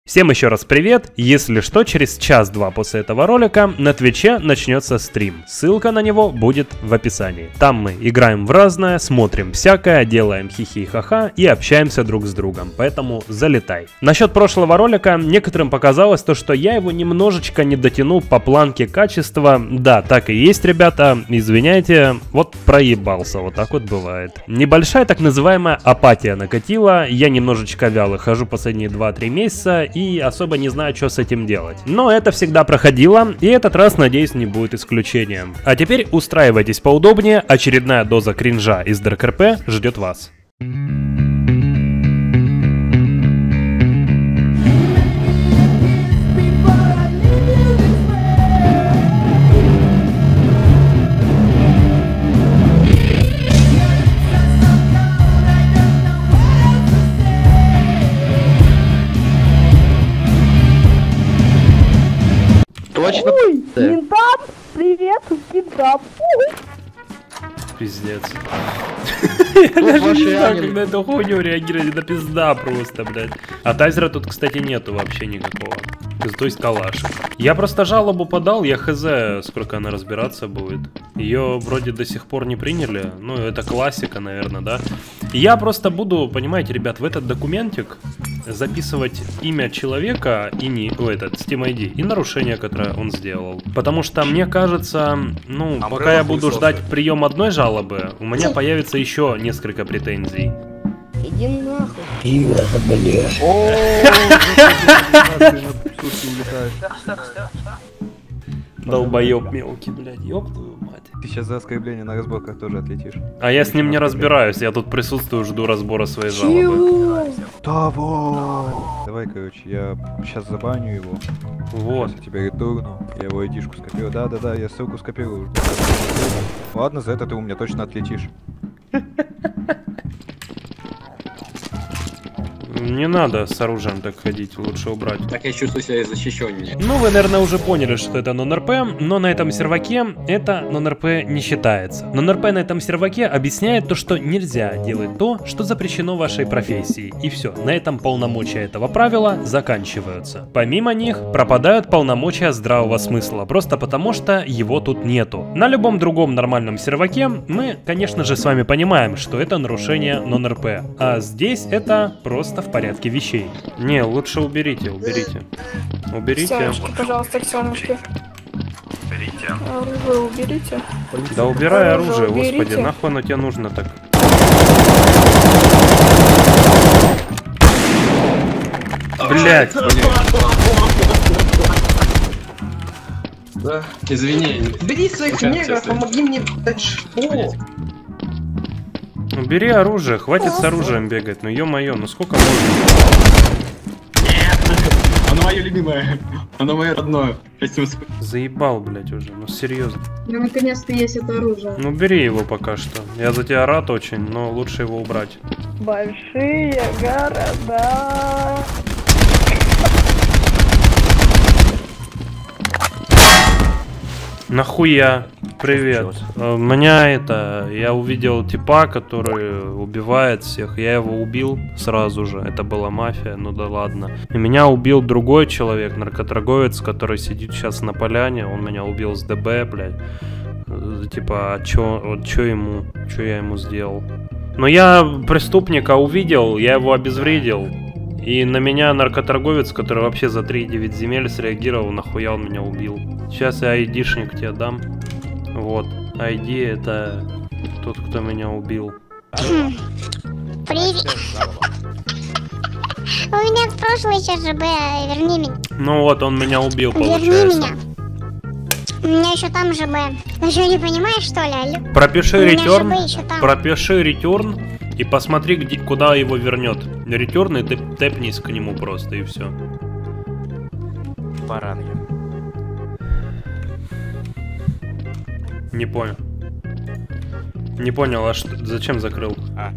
Всем еще раз привет, если что, через час-два после этого ролика на Твиче начнется стрим, ссылка на него будет в описании. Там мы играем в разное, смотрим всякое, делаем хихи-ха-ха и общаемся друг с другом, поэтому залетай. Насчет прошлого ролика некоторым показалось то, что я его немножечко не дотянул по планке качества. Да, так и есть, ребята, извиняйте, вот проебался, вот так вот бывает. Небольшая так называемая апатия накатила, я немножечко вяло хожу последние 2-3 месяца и особо не знаю, что с этим делать. Но это всегда проходило, и этот раз, надеюсь, не будет исключением. А теперь устраивайтесь поудобнее, очередная доза кринжа из ДРКРП ждет вас. Точно. Ой, Кинтап, привет, Кинтап. Пиздец. Я даже не знаю, как на эту хуйню реагировать, это пизда просто, блядь. А тайзера тут, кстати, нету вообще никакого. То есть калаш. Я просто жалобу подал, я хз, сколько она разбираться будет. Ее вроде до сих пор не приняли, ну это классика, наверное, да. Я просто буду, понимаете, ребят, в этот документик записывать имя человека и этот Steam ID и нарушение, которое он сделал. Потому что мне кажется, ну, пока я буду ждать прием одной жалобы, у меня появится еще несколько претензий. Иди нахуй. Пиво, блядь. Долбоёб мелкий, блядь, ёб твою мать. Ты сейчас за оскорбление на разборках тоже отлетишь. А я с ним не разбираюсь, я тут присутствую, жду разбора своей жалобы. Давай! Давай, короче, я сейчас забаню его. Вот. Сейчас я тебе ретурну. Я его айдишку скопирую. Да-да-да, я ссылку скопирую. Ладно, за это ты у меня точно отлетишь. Не надо с оружием так ходить, лучше убрать. Так я чувствую себя защищеннее. Ну, вы, наверное, уже поняли, что это нон-РП, но на этом серваке это нон-РП не считается. Нон-РП на этом серваке объясняет то, что нельзя делать то, что запрещено вашей профессии. И все, на этом полномочия этого правила заканчиваются. Помимо них пропадают полномочия здравого смысла, просто потому что его тут нету. На любом другом нормальном серваке мы, конечно же, с вами понимаем, что это нарушение нон-РП. А здесь это просто в порядке вещей. Не, лучше уберите, уберите. Уберите. Семечки, пожалуйста, к Семечке. Уберите. Оружие уберите. Да убирай оружие, уберите. господи, нахуй оно тебе нужно так. Блять. Да, извини. Бери своих негров, помоги мне дать что? Убери оружие, хватит с оружием бегать, ну ё-моё, ну сколько можно? Оно мое любимое. Оно мое родное. Заебал, блять, уже, ну серьезно. Ну, наконец-то есть это оружие. Ну бери его пока что. Я за тебя рад очень, но лучше его убрать. Большие города. Нахуя? Привет. Меня я увидел типа, который убивает всех. Я его убил сразу же. Это была мафия, ну да ладно. И меня убил другой человек, наркоторговец, который сидит сейчас на поляне. Он меня убил с ДБ, блядь. Типа, а чё я ему сделал? Но я преступника увидел, я его обезвредил. И на меня наркоторговец, который вообще за 3,9 земель среагировал, нахуя он меня убил. Сейчас я айдишник тебе дам. Вот. ID это тот, кто меня убил. Привет. У меня прошлый еще ЖБ, верни меня. Ну вот, он меня убил, Верни получается. меня. У меня еще там ЖБ. Ты что, не понимаешь, что ли? Алло? Пропиши У меня ретерн. ЖБ еще там. Пропиши ретерн и посмотри, куда его вернет. Ретерн и тэпнись к нему просто, и все. Баран. Не понял. Не понял, а что, зачем закрыл?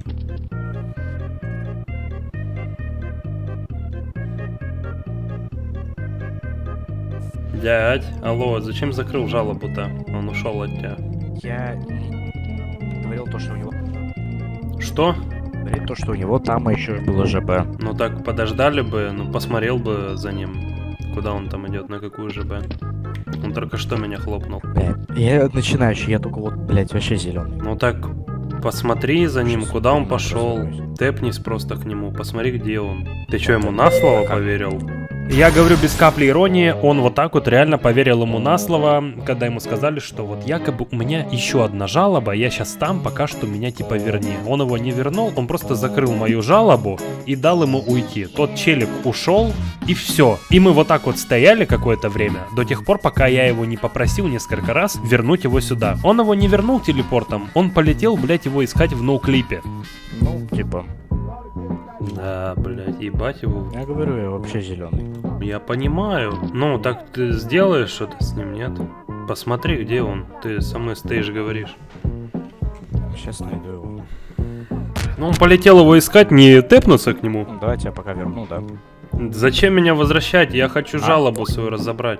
Дядь, алло, зачем закрыл жалобу-то? Он ушел от тебя. Я говорил то, что у него... Что? Говорит то, что у него там еще было ЖБ. Ну так подождали бы, ну посмотрел бы за ним, куда он там идет, на какую ЖБ. Он только что меня хлопнул. Я начинающий, я только вот, блядь, вообще зеленый. Ну так посмотри за ним, куда он пошел. Тэпнись просто к нему, посмотри, где он. Ты что, ему на слово поверил? Я говорю без капли иронии, он вот так вот реально поверил ему на слово, когда ему сказали, что вот якобы у меня еще одна жалоба, я сейчас там, пока что меня типа верни. Он его не вернул, он просто закрыл мою жалобу и дал ему уйти. Тот челик ушел и все. И мы вот так вот стояли какое-то время, до тех пор, пока я его не попросил несколько раз вернуть его сюда. Он его не вернул телепортом, он полетел, блять, его искать в ноуклипе. Ну, типа... Да, блядь, ебать его. Я говорю, я вообще зеленый. Я понимаю. Ну, так ты сделаешь что-то с ним, нет? Посмотри, где он. Ты со мной стоишь, говоришь. Сейчас найду его. Ну, он полетел его искать, не тэпнуться к нему. Ну, давайте я пока верну, да. Зачем меня возвращать? Я хочу жалобу свою разобрать.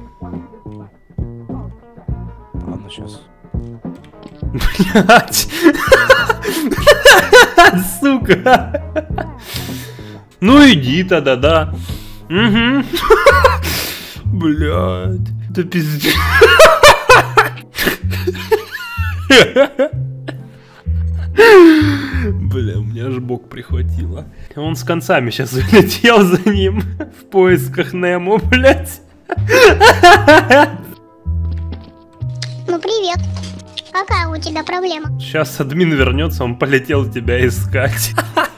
Ладно, сейчас. Блять. Сука. Ну иди тогда, да. Угу. Блять. Это пиздец. Бля, у меня аж бок прихватило. Он с концами сейчас улетел за ним в поисках Немо, блять. Ну, привет. Какая у тебя проблема? Сейчас админ вернется, он полетел тебя искать.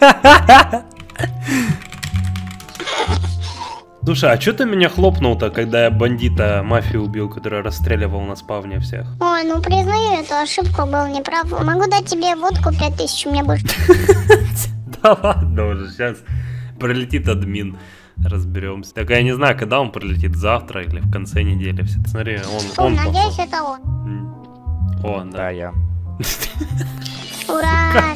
Слушай, а чё ты меня хлопнул-то, когда я бандита мафию убил, который расстреливал на спавне всех? Ой, ну признаю эту ошибку, был неправ. Могу дать тебе водку 5000, у меня больше. Да ладно уже, сейчас прилетит админ, разберемся. Так я не знаю, когда он прилетит, завтра или в конце недели. Смотри, он Надеюсь, это он. Он, да. Да, я. Ура!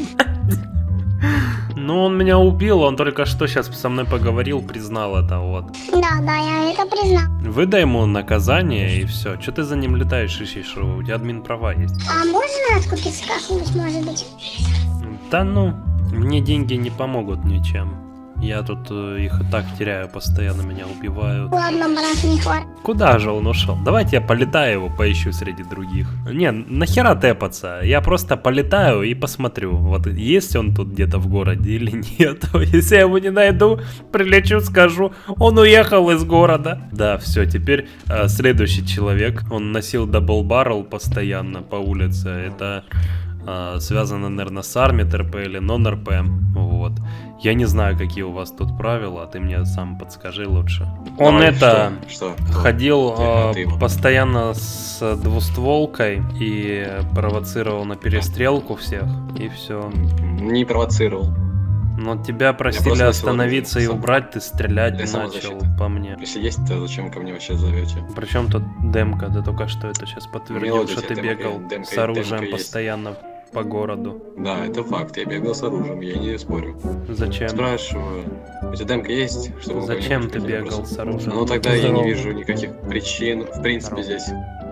Ну, он меня убил, он только что сейчас со мной поговорил, признал это, вот. Да, я это признал. Выдай ему наказание и все. Че ты за ним летаешь, ищешь? У тебя админ права есть. А можно откупиться как-нибудь, может быть? Да ну, мне деньги не помогут ничем. Я тут их и так теряю, постоянно меня убивают. Ладно, брат, не хватит. Куда же он ушел? Давайте я полетаю его, поищу среди других. Не, нахера тэпаться? Я просто полетаю и посмотрю, вот есть он тут где-то в городе или нет. Если я его не найду, прилечу, скажу, он уехал из города. Да, все, теперь следующий человек. Он носил дабл баррел постоянно по улице. Это... связано, наверное, с армией, РП или нон-РП. Вот. Я не знаю, какие у вас тут правила, ты мне сам подскажи лучше. Он Что? ходил Ты его. постоянно с двустволкой и провоцировал на перестрелку всех, и все. Не провоцировал. Но тебя просили просто остановиться и сам- убрать, ты стрелять для начал самозащиты. по мне. Если есть, то зачем ко мне вообще зовете? Причем тут демка, ты только что это сейчас подтвердил, Мелодия, что ты демка, бегал демка, с оружием демка есть. постоянно по городу. Да, это факт, я бегал с оружием, я не спорю. Зачем? Спрашиваю, у тебя демка есть? Чтобы Зачем кого-нибудь ты не бегал бросить? с оружием? Ну тогда я не вижу никаких причин, в принципе, здесь.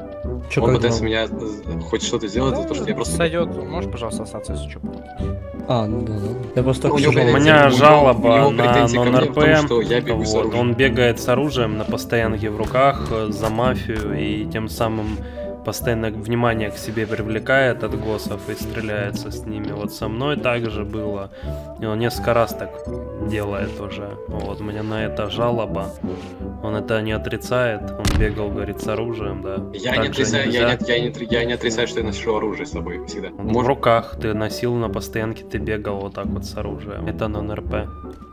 Он пытается меня хоть что-то сделать за то, что я просто... Сойдет. Можешь, пожалуйста, остаться, если что? А, ну да. Я просто Ну, так у него У претензии- меня у него жалоба на претензии ко мне в нон-РП. том, что я бегу с Вот, оружием. он бегает с оружием на постоянке в руках за мафию и тем самым постоянно внимание к себе привлекает от госсов и стреляется с ними. Вот со мной также было. И он несколько раз так делает уже. Вот у меня на это жалоба. Он это не отрицает. Он бегал, говорит, с оружием, да. Я Так не же отрицаю, нельзя. я не отрицаю, что я ношу оружие с собой всегда. В руках ты носил на постоянке, ты бегал вот так вот с оружием. Это нон-РП.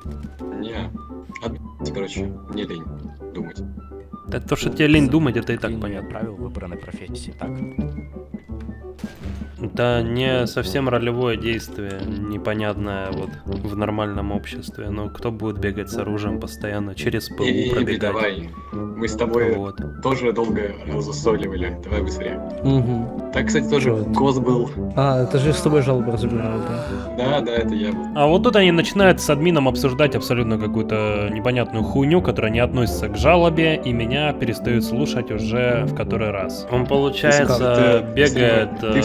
Не. Короче, не лень думать. Да то, что тебе лень думать, это и так понятно. Правил выбранной профессии, так? Это не совсем ролевое действие, непонятное вот в нормальном обществе. Но кто будет бегать с оружием постоянно через ПУ пробегать? Давай. Мы с тобой Вот. тоже долго засоливали. Давай быстрее. Угу. Так, кстати, тоже Чё это? Гос был. А, это же с тобой жалобу разбирал, да? Да, это я был. А вот тут они начинают с админом обсуждать абсолютно какую-то непонятную хуйню, которая не относится к жалобе, и меня перестают слушать уже в который раз. Он, получается, Ты бегает в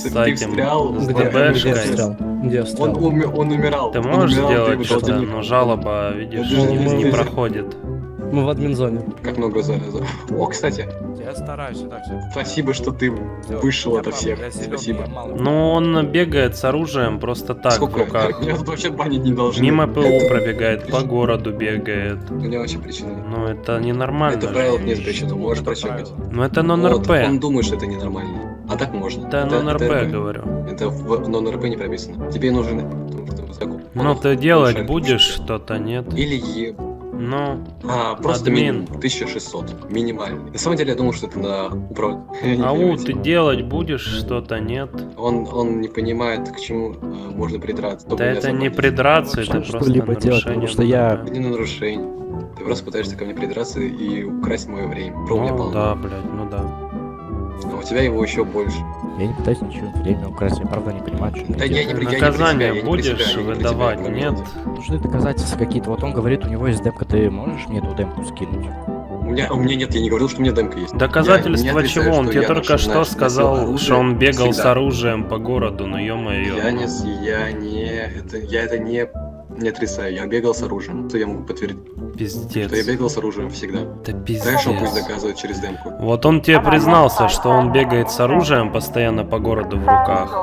ты встрял. с Где ДБшкой. встрял? Где встрял? Он умирал. Ты Он можешь умирал, сделать ты что-то, его но жалоба, видишь, не проходит. Мы в админ-зоне. Как много за... О, кстати, Я стараюсь, так все. спасибо, что ты вышел ото всех. Спасибо. Ну, он бегает с оружием просто так в Сколько? руках. Меня тут вообще банить не должны. Мимо ПУ пробегает, по городу бегает. У меня вообще причина. Ну, это ненормально. Это правило нет причины, можешь прочекать. Ну, это Вот, нон-РП. он думает, что это ненормально. А так можно. Это нон-РП, говорю. Это в нон-РП не прописано. Тебе нужен... Ну, ты делать будешь что-то, нет? Или Е. Ну, Просто админ. минимум 1600. Минимальный. На самом деле, я думал, что это на управление. ау, ты делать будешь что-то, нет? Он не понимает, к чему можно придраться. Да это не придраться, это просто Что-либо делать, потому нарушение. что я... Это не на нарушение. Ты просто пытаешься ко мне придраться и украсть мое время. Про меня Ну полно. да, блядь, ну да. А у тебя его еще больше. Я не пытаюсь ничего время украсть, я правда не понимаю, что Да я не при- я не про тебя, Наказание я не про будешь тебя, я не про тебя, выдавать, я про нет? меня. Нужны доказательства какие-то. Вот он говорит, у него есть демка, ты можешь мне эту демку скинуть? У меня нет, я не говорил, что у меня демка есть. Доказательства Я не отрицаю, чего? Он что тебе я только ношу, что знаешь, сказал, носил что он оружие бегал с всегда. оружием по городу, ну ё-моё. Я это не отрицаю, я бегал с оружием. Что я могу подтвердить? Пиздец. Что я бегал с оружием всегда. Это Хорошо, пусть пиздец. доказывают через демку. Вот он тебе признался, что он бегает с оружием постоянно по городу в руках.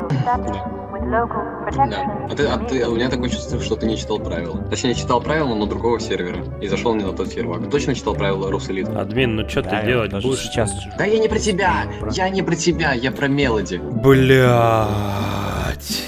Да. У меня такое чувство, что ты не читал правила. Точнее, читал правила, но другого сервера. И зашел не на тот сервак. Точно читал правила Русэлит? Админ, ну что ты делать даже будешь? сейчас. Да я не про тебя! Я не про тебя, я про Мелоди. Блять.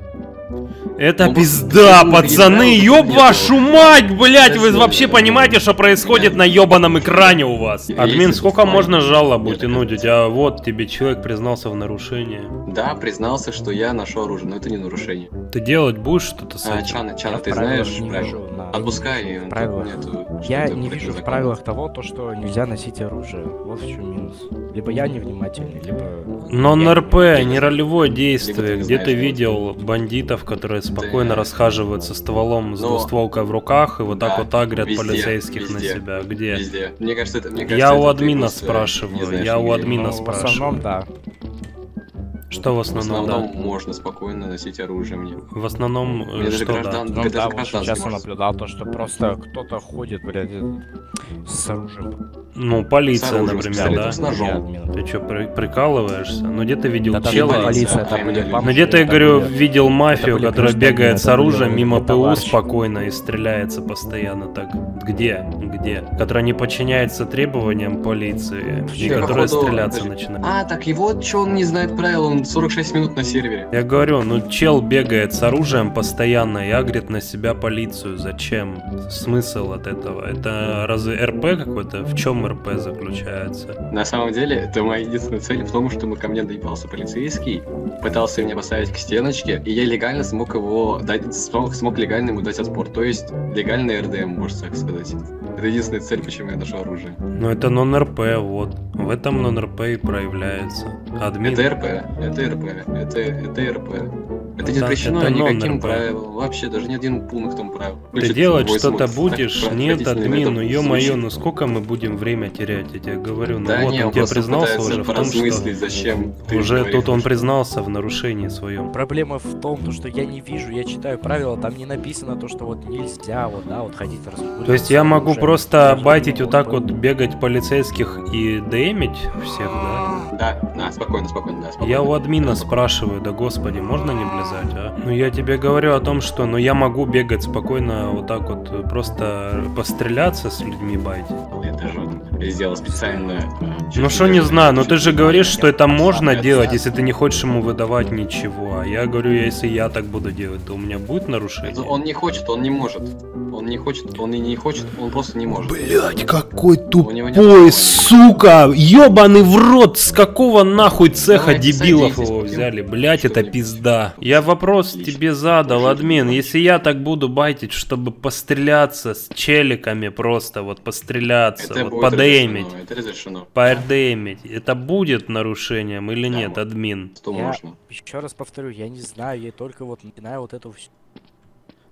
Это Ну, пизда, ну, пацаны, я ёб знаю, вашу мать, блять, вы Подожди, вообще понимаете, что происходит на ёбаном экране у вас? Админ, Если сколько ты можно знаешь, жалобу нет, тянуть? У это- тебя вот тебе человек признался в нарушении. Да, признался, что я ношу оружие, но это не нарушение. Ты делать будешь что-то с этим? Чана, Я ты в правилах знаешь не правила? вижу на- Отпускай ее. правилах. Я не вижу в правилах того, то, что нельзя носить оружие. Вот в чем минус. Либо я невнимательный, либо... Нон-РП, Я- не ролевое Либо действие. ты не Где знаешь, ты что видел бандитов, которые спокойно Да. расхаживают со стволом, с Но- двустволкой в руках и вот так Да, вот агрят везде, полицейских на везде, себя? Где? Везде. Мне кажется, это... Я у админа спрашиваю, я у админа. админа Ну, в основном, да. Что в В основном, основном да? можно спокойно носить оружие мне. В основном, Мне даже что да? граждан... Ну это да, вот гражданский сейчас я можно. наблюдал то, что просто кто-то ходит, блядь, с оружием. Ну, полиция, С оружием, например, с да? пистолетом, с ножом. Админ. Ты что, прикалываешься? Ну где ты видел Да там чела? не полиция, А там именно были бабушки, Ну где ты, я там говорю, были- видел мафию, были которая граждане, бегает с это оружием были мимо ПУ товарищи. спокойно и стреляется постоянно так? Где? Где? Которая не подчиняется требованиям полиции и Чё, которая походу, стреляться даже- начинает. А, так и вот что он не знает правил, он 46 минут на сервере. Я говорю, ну чел бегает с оружием постоянно и агрит на себя полицию. Зачем? Смысл от этого? Это разве РП какой-то? В чем РП заключается? На самом деле, это моя единственная цель в том, что ко мне доебался полицейский, пытался меня поставить к стеночке, и я легально смог его дать, смог легально ему дать отпор. То есть легальный РДМ, можно так сказать. Это единственная цель, почему я ношу оружие. Ну это нон-РП, вот. В этом нон-РП и проявляется. Админ. Это РП, это РП, это РП. Это не Да, запрещено это никаким нон-РП. правилам. Вообще, даже ни один пунктом правил. Ты Включить делать voice что-то mode. будешь? Так, Нет, отвратительно, админ, это ну ё-моё, звучит. ну сколько мы будем время терять? Я тебе говорю, ну Да вот не, он тебе просто признался пытается уже в том, поразмыслить, что... зачем ты Уже говоришь, тут он что- признался в нарушении своем. Проблема в том, то, что я не вижу, я читаю правила, там не написано то, что вот нельзя, вот, да, вот ходить разгуливать. То есть я с могу оружием. просто Я байтить же вот так могу, вот, бегать полицейских и ДМить всех, да? Да, спокойно, да, спокойно. Я у админа Да, спрашиваю, да господи, можно не влезать, а? Ну я тебе говорю о том, что ну я могу бегать спокойно вот так вот, просто постреляться с людьми байтить. Я даже сделал специально. Ну что не знаю, но ты же говоришь, что это можно делать, если ты не хочешь ему выдавать ничего. А я говорю, если я так буду делать, то у меня будет нарушение. Он не хочет, он не может. Он не хочет, он и не хочет, он просто не может. Блять, какой него нет тупой, права. сука! Ёбаный в рот! С какого нахуй цеха Давайте дебилов садитесь, его пойдем. взяли? Блять, это Что-нибудь. пизда. Я вопрос Отлично. тебе задал, Отлично. админ. Если я так буду байтить, чтобы постреляться с челиками просто, вот постреляться, Это вот будет подэмить, разрешено, это разрешено. подэмить, это будет нарушением или Да, нет, вот. админ? Что Я можно. еще раз повторю, я не знаю, я только вот начинаю вот эту всю...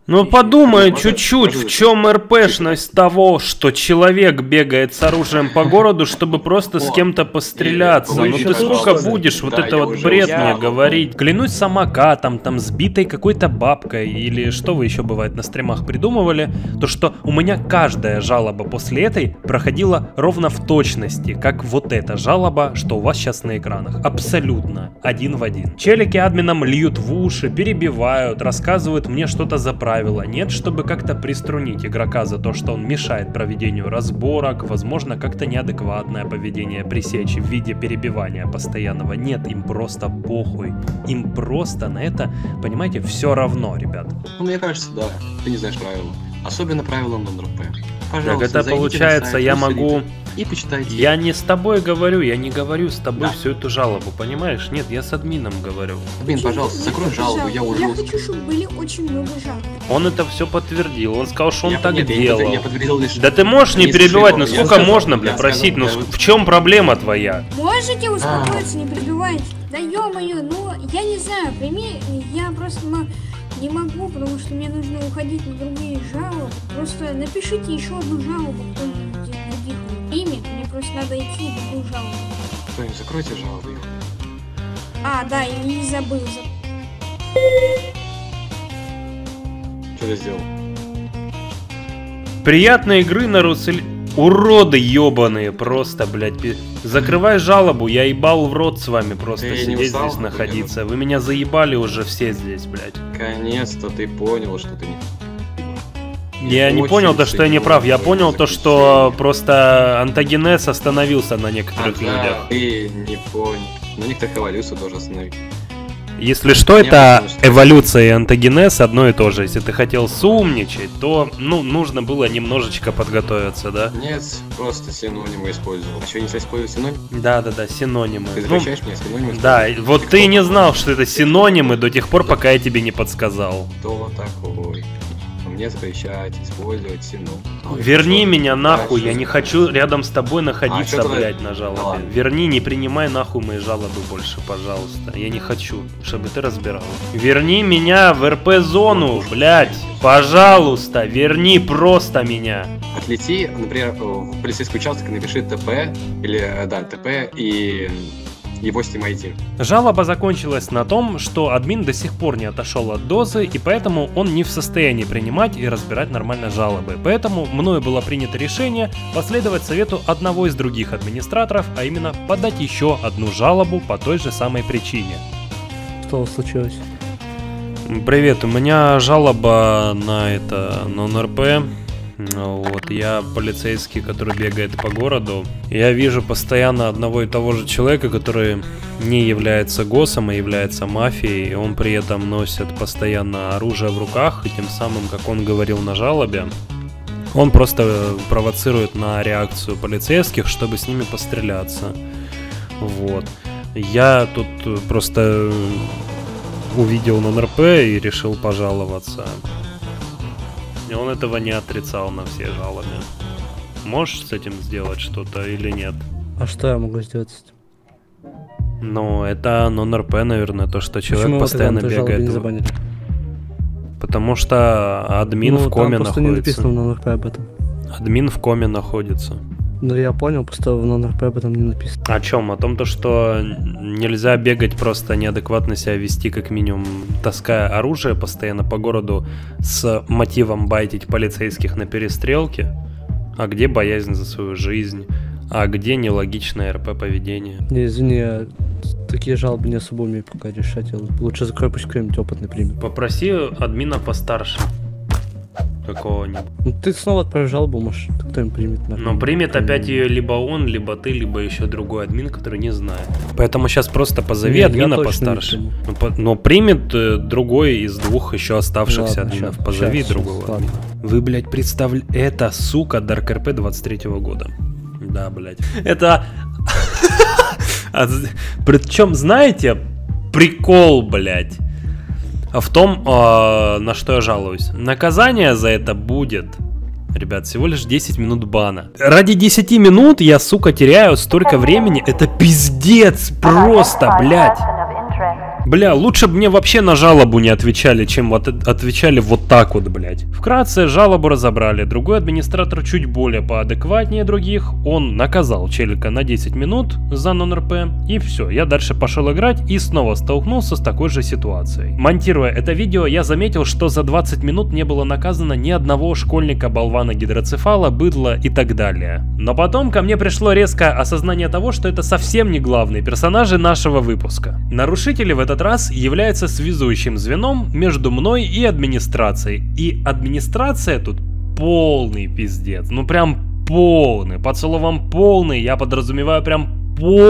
Ну подумай чуть-чуть, в чем РПшность того, что человек бегает с оружием по городу, чтобы просто с кем-то постреляться. Ну ты сколько будешь вот это вот бред мне говорить? Клянусь самокатом, там сбитой какой-то бабкой, или что вы еще бывает на стримах придумывали, то что у меня каждая жалоба после этой проходила ровно в точности, как вот эта жалоба, что у вас сейчас на экранах. Абсолютно, один в один. Челики админам льют в уши, перебивают, рассказывают мне что-то за правила. Нет, чтобы как-то приструнить игрока за то, что он мешает проведению разборок, возможно, как-то неадекватное поведение пресечь в виде перебивания постоянного. Нет, им просто похуй. Им просто на это, понимаете, все равно, ребят. Ну, мне кажется, да. Ты не знаешь правила. Особенно правила нон-РП. Пожалуйста, так это получается, я могу... И почитайте. Я не с тобой говорю, я не говорю с тобой всю эту жалобу, понимаешь? Нет, я с админом говорю. Админ, пожалуйста, закрой жалобу, я уже... Я хочу, чтобы были очень много жалоб. Он это все подтвердил, он сказал, что он так делал. Я подтвердил лишь... Да ты можешь не перебивать, ну сколько можно, блядь, просить, ну в чем проблема твоя? Можете успокоиться, не перебивайте? Да ё-моё, ну я не знаю, прими, я просто не могу, потому что мне нужно уходить на другие жалобы. Просто напишите еще одну жалобу, кто-нибудь из других примет, мне просто надо идти в другую жалобу. Кто-нибудь закройте жалобу. А, да, и забыл. Что ты сделал? Приятной игры на Русель... Уроды ебаные, просто, блядь. Закрывай жалобу, я ебал в рот с вами просто сидеть здесь находиться. Вы меня заебали уже все здесь, блядь. Наконец-то ты понял, что ты не... Я не понял то, что я не прав. Я понял то, что просто антогенез остановился на некоторых людях. Ты не понял. На некоторых эволюцию тоже остановить. Если что, это эволюция и антогенез одно и то же. Если ты хотел сумничать, то, ну, нужно было немножечко подготовиться, да? Нет, просто синонимы использовал. А что, нельзя использовать синонимы? Да-да-да, синонимы. Ты запрещаешь мне синонимы? Да, вот ты не знал, что это синонимы до тех пор, пока я тебе не подсказал. Кто такой? Мне запрещать использовать синонимы. Верни меня нахуй, я не хочу рядом с тобой находиться, блядь, на жалобе. Верни, не принимай нахуй мои жалобы больше, пожалуйста. Я не хочу, чтобы ты разбирал. Верни меня в РП-зону, блядь. Пожалуйста, верни просто меня. Отлети, например, в полицейский участок, напиши ТП, или, да, ТП и... его Steam ID. Жалоба закончилась на том, что админ до сих пор не отошел от дозы, и поэтому он не в состоянии принимать и разбирать нормально жалобы. Поэтому мною было принято решение последовать совету одного из других администраторов, а именно подать еще одну жалобу по той же самой причине. Что случилось? Привет, у меня жалоба на это, нон-РП. Вот, я полицейский, который бегает по городу. Я вижу постоянно одного и того же человека, который не является ГОСом, а является мафией. Он при этом носит постоянно оружие в руках, и тем самым, как он говорил на жалобе, он просто провоцирует на реакцию полицейских, чтобы с ними постреляться. Вот. Я тут просто увидел нон-РП и решил пожаловаться. И он этого не отрицал на все жалобы. Можешь с этим сделать что-то или нет? А что я могу сделать с этим? Ну, это нон-РП, наверное, то, что человек постоянно бегает. Не забанили? Потому что админ в коме там просто находится. Не написано в нон-РП об этом. Админ в коме находится. Ну я понял, просто в нон-РП об этом не написано. О чем? О том, то, что нельзя бегать, просто неадекватно себя вести, как минимум, таская оружие постоянно по городу с мотивом байтить полицейских на перестрелке. А где боязнь за свою жизнь? А где нелогичное РП поведение? Не, извини, я такие жалобы не особо умею пока решать. Лучше закрой, пусть кто-нибудь опытный примет. Попроси админа постарше. Какого-нибудь. Ну ты снова отправишь жалобу, может кто-нибудь примет. Но примет опять ее либо он, либо ты, либо еще другой админ, который не знает. Поэтому сейчас просто позови админа постарше. Но примет другой из двух еще оставшихся админов. Позови другого. Вы, блядь, представляете... Это, сука, Dark RP 23-го года. Да, блядь. Это... Причем, знаете, прикол, блядь. В том, на что я жалуюсь. Наказание за это будет, ребят, всего лишь 10 минут бана. Ради 10 минут я, сука, теряю столько времени. Это пиздец просто, блядь. Бля, лучше бы мне вообще на жалобу не отвечали, чем вот отвечали вот так вот, блядь. Вкратце, жалобу разобрали. Другой администратор чуть более поадекватнее других. Он наказал челика на 10 минут за нон-РП. И все, я дальше пошел играть и снова столкнулся с такой же ситуацией. Монтируя это видео, я заметил, что за 20 минут не было наказано ни одного школьника, болвана, гидроцефала, быдла и так далее. Но потом ко мне пришло резкое осознание того, что это совсем не главные персонажи нашего выпуска. Нарушители в этот раз являются связующим звеном между мной и администрацией. И администрация тут полный пиздец. Ну прям полный. Под словом полный я подразумеваю прям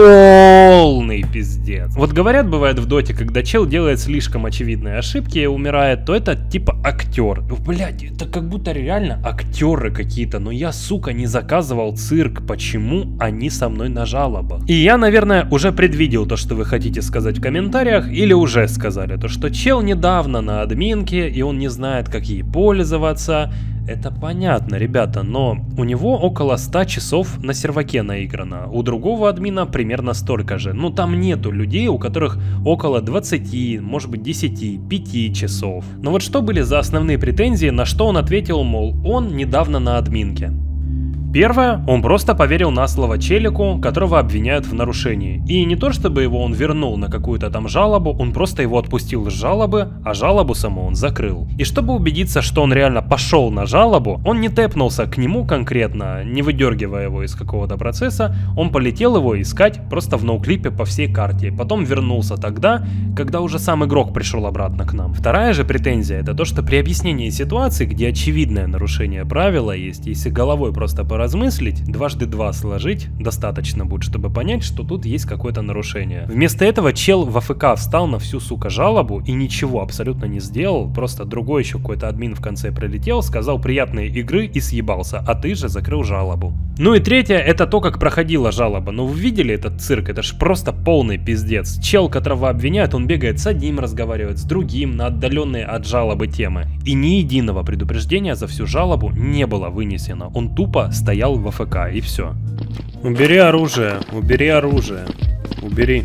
полный пиздец. Вот говорят, бывает в доте, когда чел делает слишком очевидные ошибки и умирает, то это типа актер. Блять, это как будто реально актеры какие-то. Но я, сука, не заказывал цирк. Почему они со мной на жалобах? И я, наверное, уже предвидел то, что вы хотите сказать в комментариях, или уже сказали, то, что чел недавно на админке, и он не знает, как ей пользоваться. Это понятно, ребята, но у него около 100 часов на серваке наиграно, у другого админа примерно столько же. Ну там нету людей, у которых около 20, может быть 10, 5 часов. Но вот что были за основные претензии, на что он ответил, мол, он недавно на админке. Первое, он просто поверил на слово челику, которого обвиняют в нарушении. И не то чтобы его он вернул на какую-то там жалобу, он просто его отпустил с жалобы, а жалобу саму он закрыл. И чтобы убедиться, что он реально пошел на жалобу, он не тэпнулся к нему конкретно, не выдергивая его из какого-то процесса, он полетел его искать просто в ноуклипе по всей карте. Потом вернулся тогда, когда уже сам игрок пришел обратно к нам. Вторая же претензия, это то, что при объяснении ситуации, где очевидное нарушение правила есть, если головой просто размыслить, 2 × 2 сложить достаточно будет, чтобы понять, что тут есть какое-то нарушение. Вместо этого чел в АФК встал на всю, сука, жалобу и ничего абсолютно не сделал, просто другой еще какой-то админ в конце прилетел, сказал приятные игры и съебался, а ты же закрыл жалобу. Ну и третье, это то, как проходила жалоба. Ну вы видели этот цирк, это ж просто полный пиздец. Чел, которого обвиняют, он бегает с одним, разговаривает с другим на отдаленные от жалобы темы. И ни единого предупреждения за всю жалобу не было вынесено. Он тупо стоял в АФК, и все. Убери оружие, убери оружие. Убери.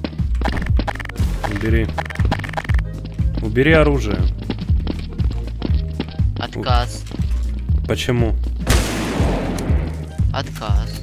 Убери. Убери оружие. Отказ. Почему? Отказ.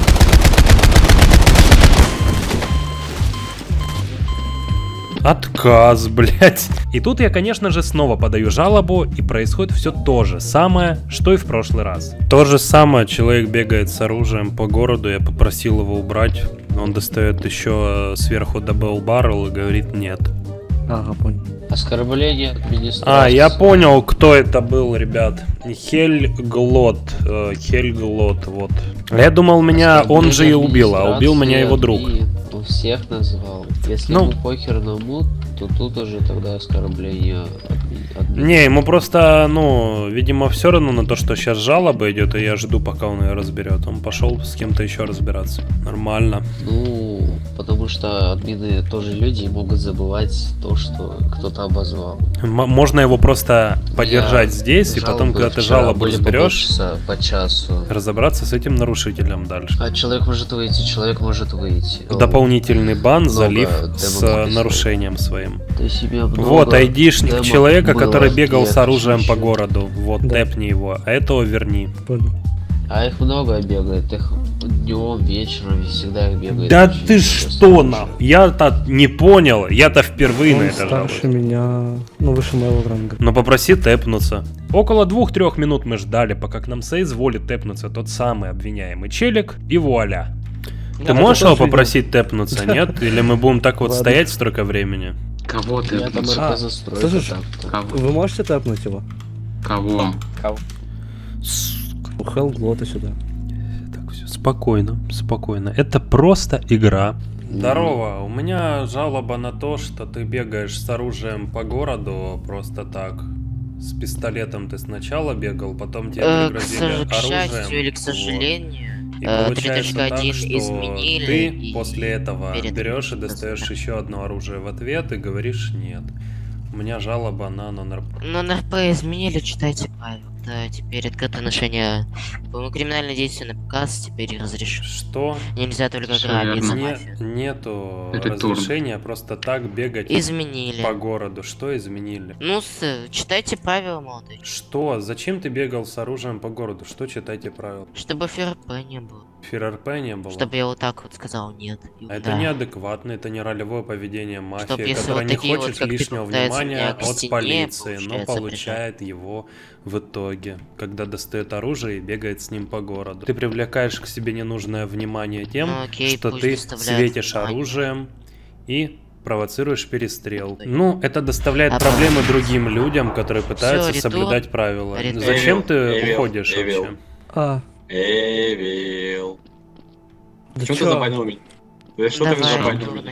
Отказ, блять. И тут я, конечно же, снова подаю жалобу, и происходит все то же самое, что и в прошлый раз. То же самое, человек бегает с оружием по городу, я попросил его убрать, он достает еще сверху дабл баррел и говорит нет. Ага, понял. Оскорбление администрации. А, я понял, кто это был, ребят. Хельглот. Хельглот, вот. Я думал, меня он же и убил, а убил меня его друг. Он всех назвал. Если ему похер на мут, то тут уже тогда оскорбление. Не, ему просто, ну, видимо, все равно на то, что сейчас жалоба идет, и я жду, пока он ее разберет. Он пошел с кем-то еще разбираться. Нормально. Ну, потому что админы тоже люди и могут забывать то, что кто-то обозвал. Можно его просто подержать здесь, и потом, когда ты жалобу разберешь, по часу, разобраться с этим нарушителем дальше. А человек может выйти, Дополнительный бан, залив с нарушением своим. Вот, айдишник человека, который бегал с оружием по городу. Вот, тэпни его, а этого верни. А их много бегает, их днем, вечером, всегда их бегает. Да ты что, нахуй? Я-то не понял, я-то впервые на это жалуюсь. Старше меня, ну выше моего ранга. Но попроси тэпнуться. Около 2-3 минут мы ждали, пока к нам соизволит тэпнуться тот самый обвиняемый челик, и вуаля. Ты можешь его попросить тэпнуться, нет? Или мы будем так вот стоять столько времени? Кого ты? Слушай, вы можете тэпнуть его? Кого? Хелглота сюда. Так, все, спокойно, спокойно. Это просто игра. Здорово, у меня жалоба на то, что ты бегаешь с оружием по городу просто так. С пистолетом ты сначала бегал, потом тебе пригрозили оружием. К счастью или к сожалению, и получается так, что изменили, ты после этого берешь и достаешь еще одно оружие в ответ и говоришь нет. У меня жалоба на нон-РП. Нон-РП изменили, читайте правила. это теперь открытое ношение криминальной действия на показ теперь разрешено. Что? Нельзя только грабить за мафию. Нету разрешения просто так бегать изменили по городу. Что изменили? Ну, читайте правила, молодой. Что? Зачем ты бегал с оружием по городу? Что читайте правила? Чтобы ФРП не было. ФРП не было? Чтобы я вот так вот сказал нет. Это неадекватно, это не ролевое поведение мафии, которая вот не хочет вот, лишнего внимания от стене, полиции, но получает его в итоге, когда достает оружие и бегает с ним по городу. Ты привлекаешь к себе ненужное внимание тем, что ты светишь оружием и провоцируешь перестрелку. Ну, это доставляет проблемы другим людям, которые пытаются соблюдать правила. Зачем ты уходишь вообще? Эвил. Что ты забанил меня? Что ты забанил меня?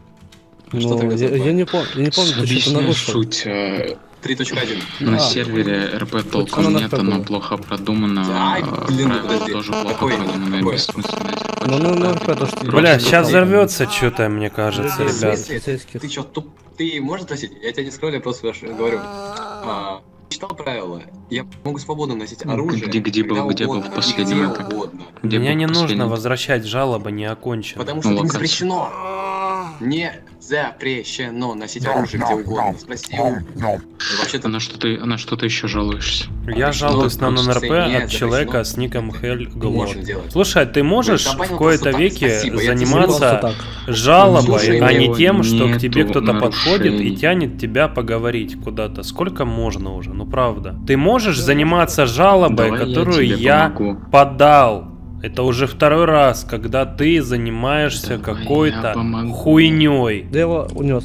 Ну, я не помню, что ты нарушил. Суть. 3.1. На сервере РП толком нет, оно плохо продумано. Правила тоже плохо продуманы, бессмысленно. Ну, РП то, что... Бля, сейчас взорвется что-то, мне кажется, ребят. Ты чё, ты можешь носить? Я тебя не скрою, я просто говорю. Читал правила, я могу свободно носить оружие. Где был в последнем этапе? Мне не нужно возвращать жалобы, не окончено. Потому что это не запрещено. Не запрещено носить оружие где угодно. Спроси вообще-то на что ты еще жалуешься? Я жалуюсь на НРП от человека с ником Хель Голод. Слушай, ты можешь в кои-то веке заниматься жалобой, а не тем, что к тебе кто-то подходит и тянет тебя поговорить куда-то? Сколько можно уже? Ну правда. Ты можешь заниматься жалобой, которую я подал? Это уже второй раз, когда ты занимаешься какой-то хуйней. Да его унес.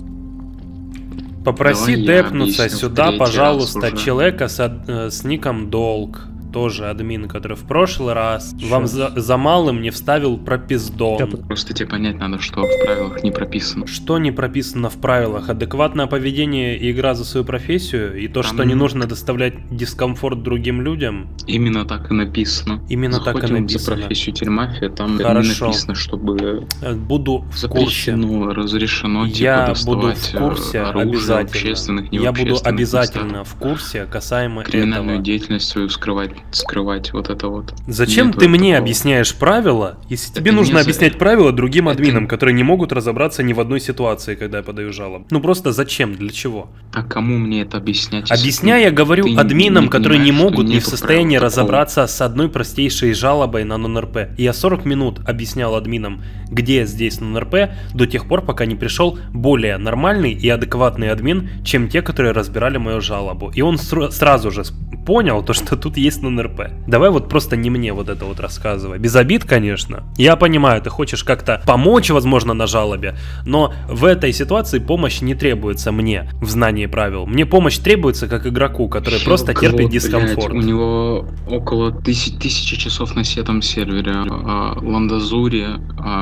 Попроси тэпнуться сюда, пожалуйста, человека с ником Долг. Тоже админ, который в прошлый раз вам за малым не вставил пропиздон. Просто тебе понять надо, что в правилах не прописано. Что не прописано в правилах? Адекватное поведение и игра за свою профессию? И то, что не нужно доставлять дискомфорт другим людям? Именно так и написано. Именно так и написано. За профессию тельмафия, там не написано, чтобы буду в курсе. Разрешено, я буду в курсе обязательно. Я буду обязательно в курсе касаемо криминальную этого. Деятельность свою скрывать вот это вот. Зачем Нет ты мне такого. объясняешь правила, если Это тебе нужно не объяснять правила другим админам, которые не могут разобраться ни в одной ситуации, когда я подаю жалобу? Ну просто зачем? Для чего? А кому мне это объяснять? Объясняя, я говорю админам, которые не могут, не в состоянии правил разобраться с одной простейшей жалобой на нон-РП. И я 40 минут объяснял админам, где здесь нон-РП, до тех пор, пока не пришел более нормальный и адекватный админ, чем те, которые разбирали мою жалобу. И он сразу же понял, то, что тут есть нон-РП. Давай вот просто не мне вот это вот рассказывай. Без обид, конечно. Я понимаю, ты хочешь как-то помочь, возможно, на жалобе, но в этой ситуации помощь не требуется мне в знании правил. Мне помощь требуется как игроку, который просто терпит дискомфорт. Блядь, у него около 1000 часов на сетом сервере, Ландазуре.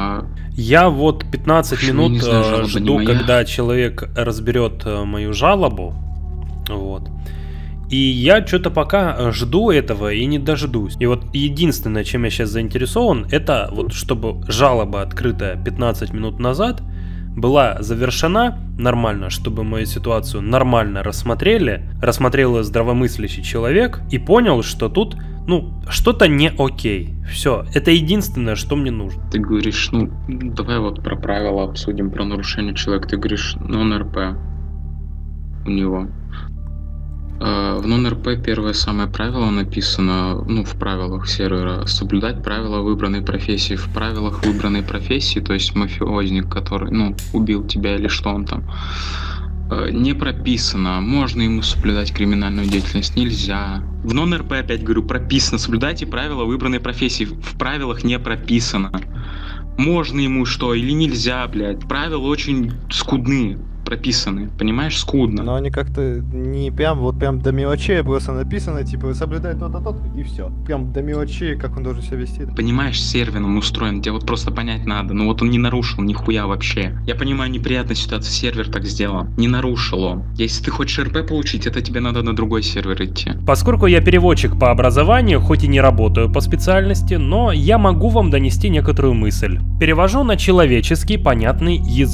Я вот 15 минут жду, когда человек разберет мою жалобу. Вот. И я что-то пока жду этого и не дождусь. И вот единственное, чем я сейчас заинтересован, это вот чтобы жалоба, открытая 15 минут назад, была завершена нормально, чтобы мою ситуацию нормально рассмотрел ее здравомыслящий человек и понял, что тут, ну, что-то не окей. Все, это единственное, что мне нужно. Ты говоришь, ну, давай вот про правила обсудим, про нарушение человека. Ты говоришь, нон-РП у него. В нон-РП первое самое правило написано, ну, в правилах сервера, соблюдать правила выбранной профессии. В правилах выбранной профессии, то есть мафиозник, который, ну, убил тебя или что он там, не прописано, можно ему соблюдать криминальную деятельность, нельзя. В нон-РП, опять говорю, прописано, соблюдайте правила выбранной профессии, в правилах не прописано. Можно ему что или нельзя, блядь, правила очень скудны. Прописаны, понимаешь, скудно. Но они как-то не прям до мелочей просто написано, типа соблюдай то-то, и все. Прям до мелочей, как он должен себя вести. Понимаешь, сервер он устроен, тебе вот просто понять надо. Ну вот он не нарушил нихуя вообще. Я понимаю, неприятная ситуация, сервер так сделан. Не нарушил он. Если ты хочешь РП получить, это тебе надо на другой сервер идти. Поскольку я переводчик по образованию, хоть и не работаю по специальности, но я могу вам донести некоторую мысль. Перевожу на человеческий понятный язык.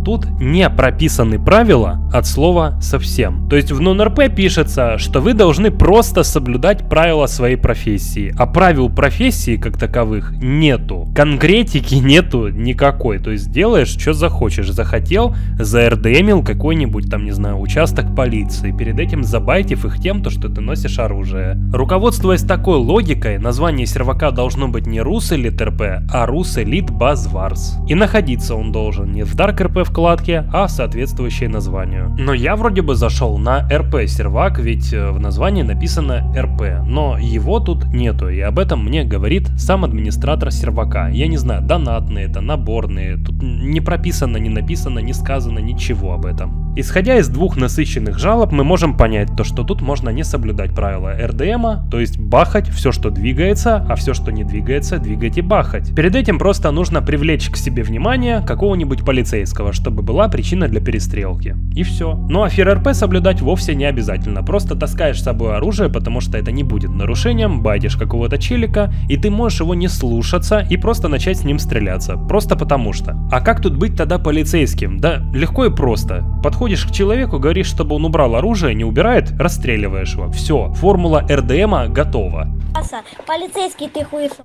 тут не прописаны правила от слова совсем. То есть в нон-РП пишется, что вы должны просто соблюдать правила своей профессии, а правил профессии как таковых нету. Конкретики нету никакой, то есть делаешь, что захочешь. Захотел, заРДМил какой-нибудь там, не знаю, участок полиции, перед этим забайтив их тем, что ты носишь оружие. Руководствуясь такой логикой, название сервака должно быть не Rus Elite RP, а Rus Elite Baz Wars. И находиться он должен не в Dark RP вкладке, а в соответствующей названию. Но я вроде бы зашел на RP сервак, ведь в названии написано RP, но его тут нету, и об этом мне говорит сам администратор сервака. Я не знаю, донатные это, наборные, тут не прописано, не написано, не сказано ничего об этом. Исходя из двух насыщенных жалоб, мы можем понять то, что тут можно не соблюдать правила РДМа, то есть бахать все, что двигается, а все, что не двигается, двигать и бахать. Перед этим просто нужно привлечь к себе внимание какого-нибудь полицейского, чтобы была причина для перестрелки. И все. Ну а ФРРП соблюдать вовсе не обязательно, просто таскаешь с собой оружие, потому что это не будет нарушением, байтишь какого-то челика, и ты можешь его не слушаться и просто начать с ним стреляться, просто потому что. А как тут быть тогда полицейским? Да легко и просто. Подходишь к человеку, говоришь, чтобы он убрал оружие, не убирает, расстреливаешь его. Все, формула РДМа готова. Полицейский ты хуесос.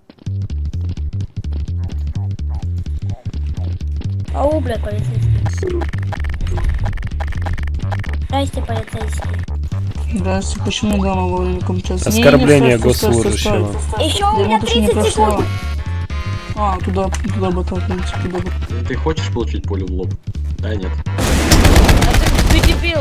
Ау, блядь, полицейский. Здрасте, полицейский. Здравствуйте, почему дома во время комчаса? Оскорбление госслужащего. Еще у меня 30 секунд. А, туда ботал, туда. Ты хочешь получить пулю в лоб? Да, нет. Ты дебил.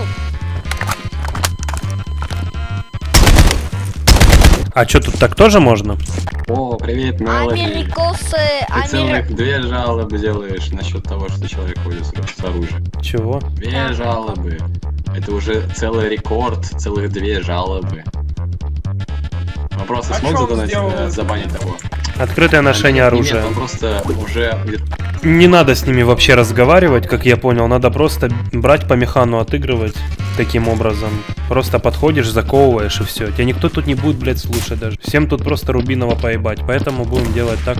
А что, тут так тоже можно? О, привет, Мелоди. Америкосы, Ты целых 2 жалобы делаешь насчет того, что человек ходит с оружием. Чего? 2 жалобы. Это уже целый рекорд, целых 2 жалобы. Вопрос, смог забанить такого? Открытое ношение оружия. Нет, он просто уже... Не надо с ними вообще разговаривать, как я понял. Надо просто брать по механу, отыгрывать таким образом. Просто подходишь, заковываешь и все. Тебя никто тут не будет, блядь, слушать даже. Всем тут просто Рубинова поебать. Поэтому будем делать так.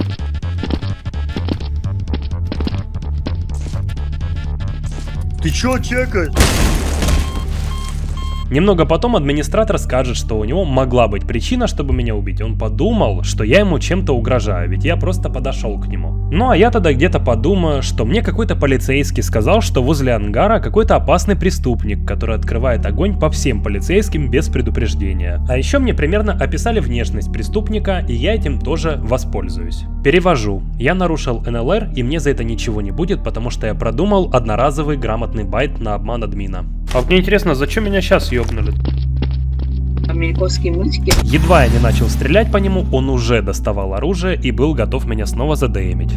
Ты чё чекаешь? Немного потом администратор скажет, что у него могла быть причина, чтобы меня убить. Он подумал, что я ему чем-то угрожаю, ведь я просто подошел к нему. Ну а я тогда где-то подумаю, что мне какой-то полицейский сказал, что возле ангара какой-то опасный преступник, который открывает огонь по всем полицейским без предупреждения. А еще мне примерно описали внешность преступника, и я этим тоже воспользуюсь. Перевожу. Я нарушил НЛР, и мне за это ничего не будет, потому что я продумал одноразовый грамотный байт на обман админа. А вот мне интересно, зачем меня сейчас ёбнули? Американские мультики. Едва я не начал стрелять по нему, он уже доставал оружие и был готов меня снова задэмить.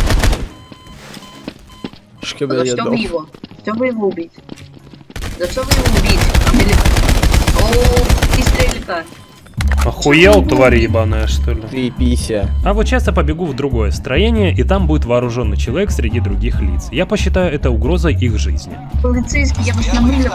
Чтобы его? Чтобы его убить. Да чтобы его убить? О, пистолета. Охуел, тварь ебаная, что ли? Ты пися. А вот сейчас я побегу в другое строение, и там будет вооруженный человек среди других лиц. Я посчитаю это угрозой их жизни. Полицейский, я вас намылил.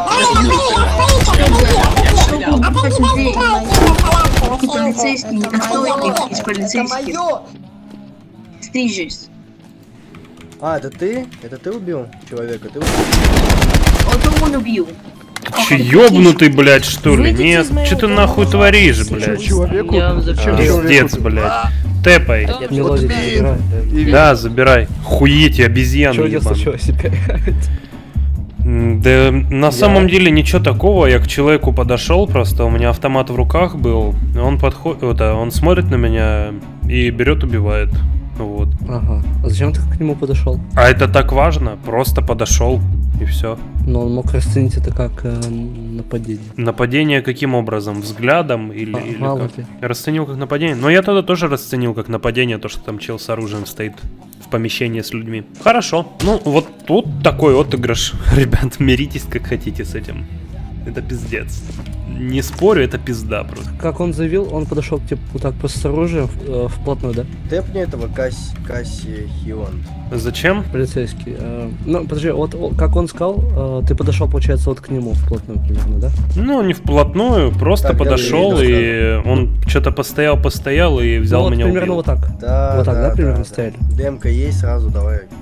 Полицейский, никто из полицейских. Стрижись. А, это ты? Это ты убил человека? Ты убил? Вот он убил. Че, ёбнутый, блядь, что ли? Нет, че ты нахуй творишь, блядь? Пиздец, блядь. Тэпай. Да, забирай. Хуеть, обезьяну ебаную. Да на самом деле ничего такого, я к человеку подошел, просто у меня автомат в руках был, он подходит, он смотрит на меня и берет, убивает. Вот. Ага. А зачем ты к нему подошел? А это так важно? Просто подошел и все. Но он мог расценить это как нападение. Нападение каким образом? Взглядом или как? Расценил как нападение. Но я тогда тоже расценил как нападение, то что там чел с оружием стоит в помещении с людьми. Хорошо. Ну вот тут такой отыгрыш. Ребят, миритесь как хотите с этим. Это пиздец. Не спорю, это пизда просто. Как он заявил, он подошел к тебе вот так просто с оружием вплотную, да? Тэпни этого Касси Хион. Зачем? Полицейский. Ну, подожди, вот как он сказал, ты подошел, получается, вот к нему вплотную примерно, да? Ну, не вплотную, просто так, подошел и он что-то постоял и взял ну, вот меня примерно убил. Вот так. Да, вот так, да, примерно да. стояли? ДМК есть, сразу давай.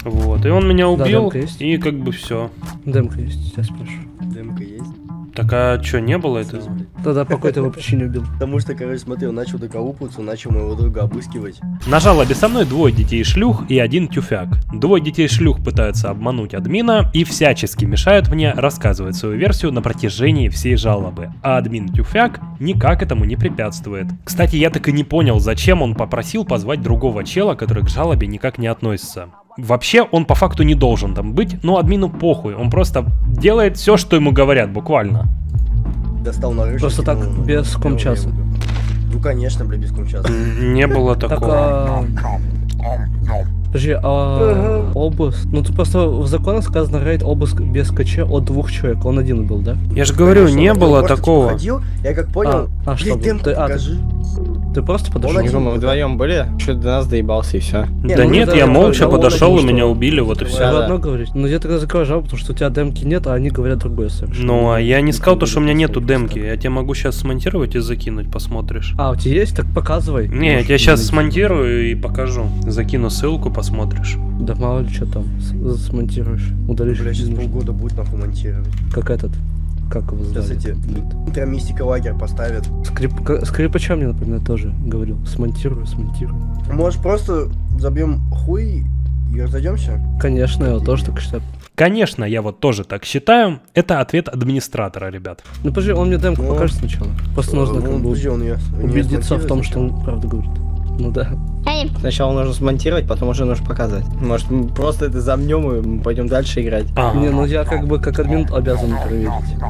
Вот, и он меня убил, демка есть? и как бы все. Демка есть, я спрошу. Демка есть? Так а что, не было этого? Тогда по какой-то его причине убил. Потому что, короче, смотри, он начал доколупываться, начал моего друга обыскивать. На жалобе со мной 2 детей-шлюх и 1 тюфяк. 2 детей-шлюх пытаются обмануть админа и всячески мешают мне рассказывать свою версию на протяжении всей жалобы. А админ-тюфяк никак этому не препятствует. Кстати, я так и не понял, зачем он попросил позвать другого чела, который к жалобе никак не относится. Вообще, он по факту не должен там быть, но админу похуй, он просто делает все, что ему говорят, буквально. Достал наручники. Просто так, без комчаса. Ну, конечно, бля, без комчаса. Не было такого. Подожди, обыск? Ну, тут просто в законе сказано рейд обыск без КЧ от 2 человек, он один был, да? Я же говорю, не было такого. Ходил, я как понял, что демку покажи. Ты просто подошел? Мы вдвоем были, что до нас доебался и все. Да нет, я молча подошел, и меня убили, вот и Вы все. одно говорите. Ну я тогда закрою жалобу, потому что у тебя демки нет, а они говорят другое совершенно. Ну, а я не сказал то, что у меня нету демки. Я тебе могу сейчас смонтировать и закинуть, посмотришь. А, у тебя есть? Так показывай. Не, я тебя сейчас смонтирую и покажу. Закину ссылку, посмотришь. Да мало ли что там смонтируешь. Удалишь. Бля, сейчас полгода будет нахуй монтировать. Как этот? Как его Сейчас звали? эти мистика лагерь поставят. Скрипача мне, например, тоже говорил. Смонтирую. Может просто забьем хуй и разойдемся? Конечно, я тоже так считаю. Конечно, я вот тоже так считаю. Это ответ администратора, ребят. Ну подожди, он мне демку покажет сначала. Просто нужно как бы убедиться в том, что он правда говорит. Ну да. Сначала нужно смонтировать, потом уже нужно показать. Может, мы просто это замнем и мы пойдем дальше играть. Не, ну я как бы как админ обязан проверить.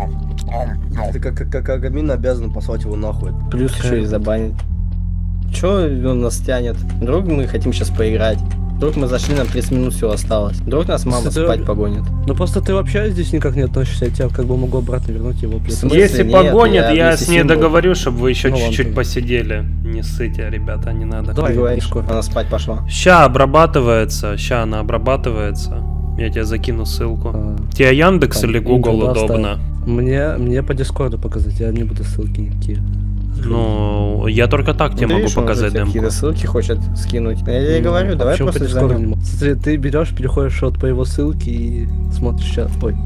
Ты как админ обязан послать его нахуй. Плюс еще и забанить. Чё он нас тянет? Вдруг мы хотим сейчас поиграть. Вдруг мы зашли, нам 30 минут всего осталось. Вдруг нас мама спать погонит. Ну просто ты вообще здесь никак не относишься, я тебя как бы могу обратно вернуть его. Если погонят, я с ней договорю, чтобы вы еще чуть-чуть посидели. Не ссыте, ребята, не надо. Давай, говоришь, она спать пошла. Ща она обрабатывается. Я тебе закину ссылку. Тебе Яндекс или Google удобно? Мне по Дискорду показать, я не буду ссылки никакие. Ну, я только так тебе могу показать демку. Какие-то ссылки хочет скинуть. Я говорю, давай просто зайдем. Смотри, ты берешь, переходишь вот по его ссылке и смотришь сейчас. Ой.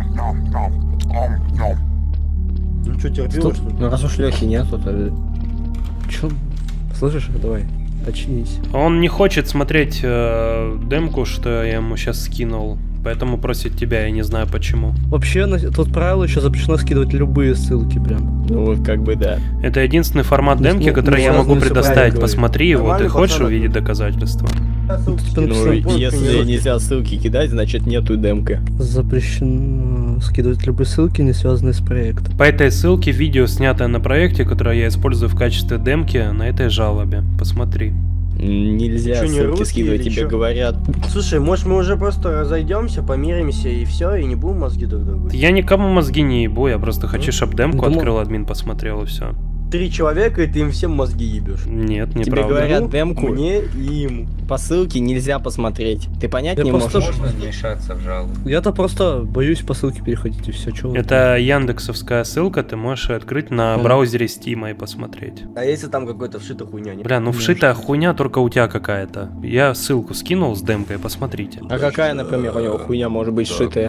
Ну что, терпел, что ли? Ну раз уж Лехи нету, то... Чё? Слышишь? Давай, очнись. Он не хочет смотреть демку, что я ему сейчас скинул. Поэтому просит тебя, я не знаю почему. Вообще, тут правило еще запрещено скидывать любые ссылки прям. Ну, как бы да. Это единственный формат демки, который я могу предоставить. Посмотри его, ты хочешь увидеть доказательства? Ну, если нельзя ссылки кидать, значит нету демка. Запрещено скидывать любые ссылки, не связанные с проектом. По этой ссылке видео, снятое на проекте, которое я использую в качестве демки на этой жалобе. Посмотри. Нельзя ссылки скидывать, тебе говорят. Слушай, может мы уже просто разойдемся, помиримся и все, и не будем мозги друг другу? Я никому мозги не ебу, я просто хочу, чтобы демку открыл админ, посмотрел и все. 3 человека, и ты им всем мозги ебешь. Нет, не тебе правда. Говорят демку. Мне и ему. По ссылке нельзя посмотреть. Ты понять не можешь? Можно вмешаться в жалобу. Я-то просто боюсь по ссылке переходить и все. Это яндексовская ссылка, ты можешь открыть на браузере Steam и посмотреть. А если там какой-то вшитая хуйня? Бля, ну вшитая хуйня только у тебя какая-то. Я ссылку скинул с демкой, посмотрите. А какая, например, у него хуйня может быть вшитая?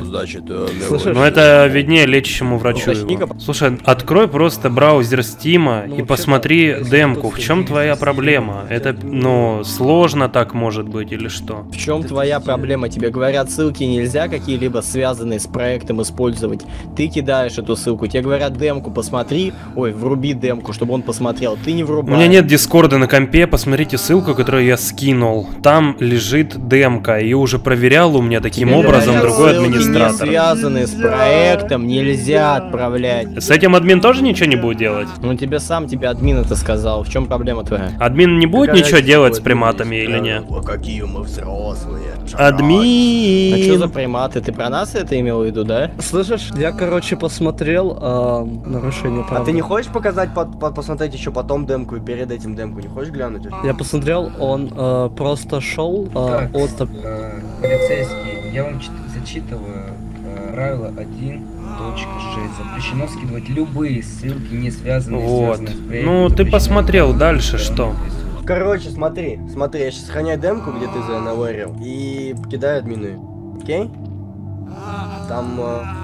Ну это виднее лечащему врачу его. Слушай, открой просто браузер Steam и посмотри демку. В чем твоя проблема? Это, ну, сложно так может быть или что? В чем твоя проблема? Тебе говорят, ссылки нельзя какие-либо связанные с проектом использовать. Ты кидаешь эту ссылку, тебе говорят демку посмотри, ой, вруби демку, чтобы он посмотрел. Ты не врубаешь. У меня нет дискорда на компе, посмотрите ссылку, которую я скинул. Там лежит демка, ее уже проверял у меня таким образом другой администратор. Не связанные с проектом нельзя отправлять. С этим админ тоже ничего не будет делать? Ну тебе админ это сказал. В чем проблема твоя? Админ не будет ничего делать с приматами или нет? Какие мы взрослые. Админ! А что за приматы? Ты про нас это имел в виду, да? Слышишь, я, короче, посмотрел нарушение права. А ты не хочешь показать, посмотреть еще потом демку и перед этим демку? Не хочешь глянуть? Я посмотрел, он просто шел от... Полицейский, я вам зачитываю правило 1.6. Запрещено скидывать любые ссылки, не связанные с Вот. проектом. Ну, ты посмотрел дальше, что? Короче, смотри, я сейчас сохраняю демку, где ты занаварил, и кидаю админы. Окей? Там...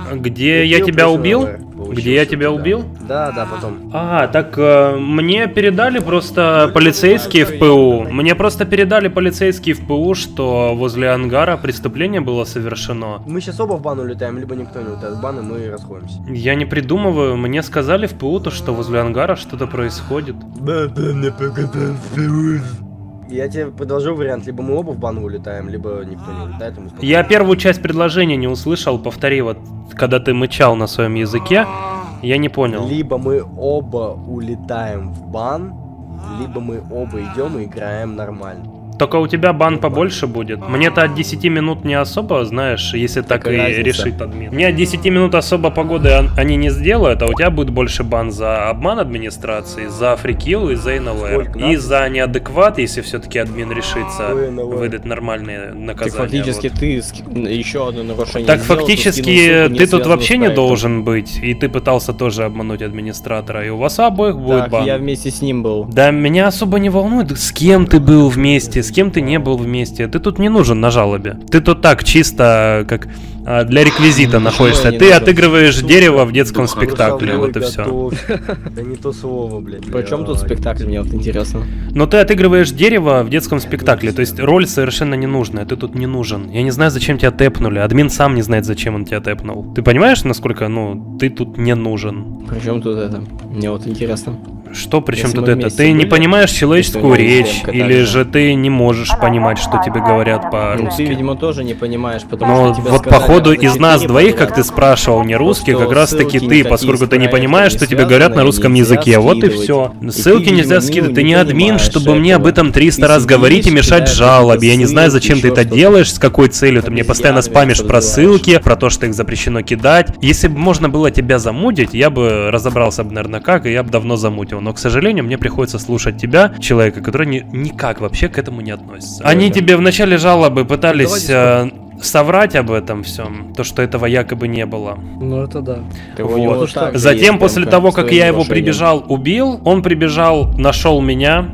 Где я тебя убил? Где я тебя убил? Да, потом. А, так мне передали просто полицейские в ПУ. Мне просто передали полицейские в ПУ, что возле ангара преступление было совершено. Мы сейчас оба в бан улетаем, либо никто не улетает в бан, и мы расходимся. Я не придумываю, мне сказали в ПУ, то, что возле ангара что-то происходит. Да, мне показалось в ПУ. Я тебе предложил вариант, либо мы оба в бан улетаем, либо никто не улетает. Я первую часть предложения не услышал, повтори, вот, когда ты мычал на своем языке, я не понял. Либо мы оба улетаем в бан, либо мы оба идем и играем нормально. Только у тебя бан побольше будет. Мне-то от 10 минут не особо, знаешь, если так и решит админ. Мне от 10 минут особо погоды они не сделают, а у тебя будет больше бан за обман администрации, за фрикилл и за НЛР. И за неадекват, если все-таки админ решится выдать нормальные наказания. Так фактически вот. Ты еще одно нарушение так сделал, фактически ты тут вообще не должен быть, и ты пытался тоже обмануть администратора, и у вас обоих будет бан. Я вместе с ним был. Да, меня особо не волнует, с кем ты был вместе, с кем ты не был вместе. Ты тут не нужен на жалобе. Ты тут так, чисто, как для реквизита находишься. Ты отыгрываешь дерево в детском спектакле, вот и все. Да не то слово, блядь. Причем тут спектакль, мне вот интересно. Но ты отыгрываешь дерево в детском спектакле, то есть роль совершенно ненужная, ты тут не нужен. Я не знаю, зачем тебя тэпнули, админ сам не знает, зачем он тебя тэпнул. Ты понимаешь, насколько, ты тут не нужен? Причем тут это? Мне вот интересно. Что причем тут это? Ты не понимаешь человеческую речь, или же ты не можешь понимать, что тебе говорят по-русски? Ты, видимо, тоже не понимаешь, потому что тебе вот походу из нас двоих, как ты спрашивал, не русский, как раз таки ты, поскольку ты не понимаешь, что тебе говорят на русском языке. Вот и все. Ссылки нельзя скидывать. Ты не админ, чтобы мне об этом 300 раз говорить и мешать жалобе. Я не знаю, зачем ты это делаешь, с какой целью. Ты мне постоянно спамишь про ссылки, про то, что их запрещено кидать. Если бы можно было тебя замутить, я бы разобрался, наверное, как, и я бы давно замутил. Но, к сожалению, мне приходится слушать тебя, человека, который никак вообще к этому не относится. Они тебе в начале жалобы пытались соврать об этом всем, то, что этого якобы не было. Ну это да. Вот. Затем, после того, как я его прибежал, убил, он прибежал, нашел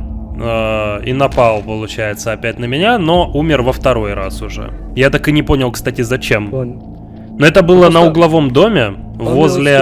меня и напал, получается, опять на меня, но умер во второй раз уже. Я так и не понял, кстати, зачем. Но это было на угловом доме, возле